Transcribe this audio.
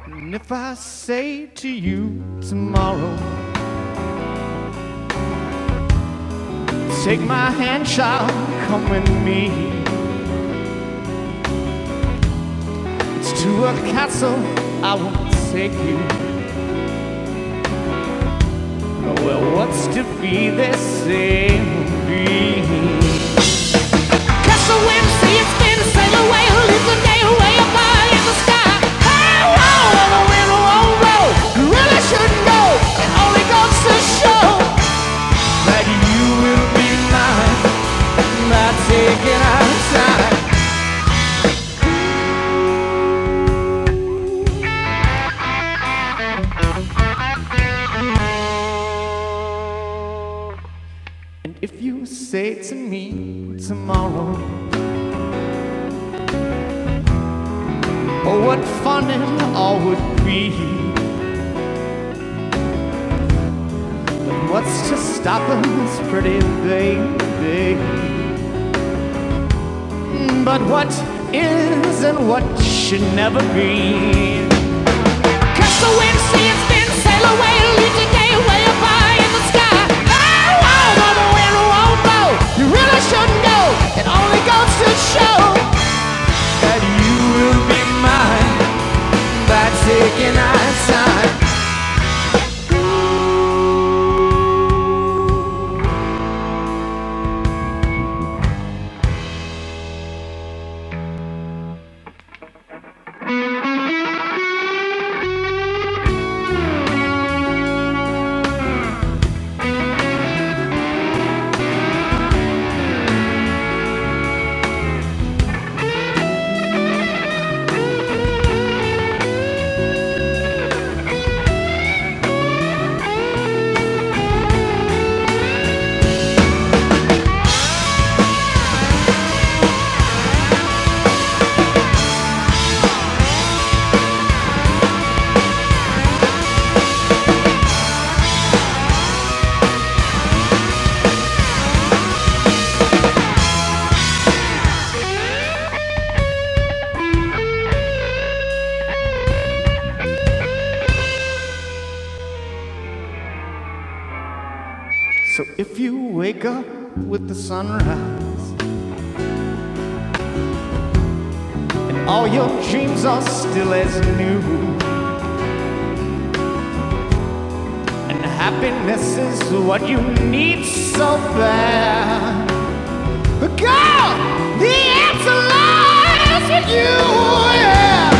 And if I say to you tomorrow, take my hand, child, come with me. It's to a castle I will take you. Well, what's to be, they say will be. Castle wind, see it spin, sail away, leave the day away up high in the sky. Hey, whoa, the wind won't blow, you really shouldn't go. It only goes to show that you will be mine by taking our time. And if you say to me tomorrow, oh, what fun it all would be, but what's to stop us, pretty baby? But what is and what should never be. Catch the wind, see it spin, sail away, leave the day way up high in the sky. Oh, oh, but the wind won't blow, you really shouldn't go. It only goes to show that you will be mine by taking our time. So if you wake up with the sunrise and all your dreams are still as new, and happiness is what you need so bad, girl, the answer lies with you, yeah.